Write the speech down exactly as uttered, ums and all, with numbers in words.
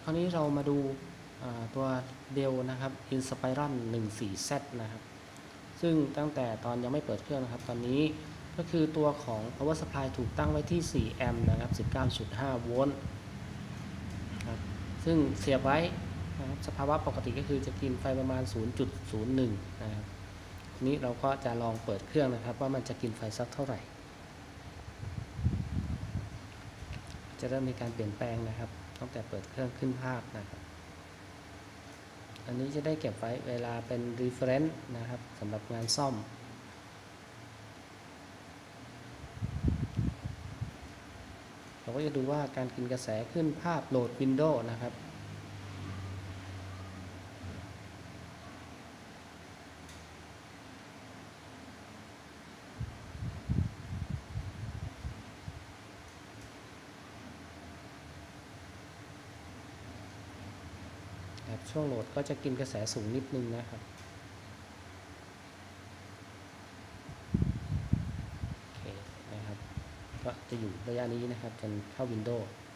ราวนี้เรามาดูตัว Dell นะครับ Inspiron หนึ่งสี่ แซด นะครับซึ่งตั้งแต่ตอนยังไม่เปิดเครื่องนะครับตอนนี้ก็คือตัวของ power supply ถูกตั้งไว้ที่สี่แอมป์นะครับ สิบเก้าจุดห้า โวลต์ครับซึ่งเสียบไว้นะครับสภาวะปกติก็คือจะกินไฟประมาณ ศูนย์จุดศูนย์หนึ่ง นะครับทีนี้เราก็จะลองเปิดเครื่องนะครับว่ามันจะกินไฟสักเท่าไหร่จะเริ่มมีการเปลี่ยนแปลงนะครับตั้งแต่เปิดเครื่องขึ้นภาพนะครับอันนี้จะได้เก็บไว้เวลาเป็น reference นะครับสำหรับงานซ่อมเราก็จะดูว่าการกินกระแสขึ้นภาพโหลด Windows นะครับช่วงโหลดก็จะกินกระแสสูงนิดนึงนะครับโอเคนะครับก็จะอยู่ระยะนี้นะครับจนเข้า Windows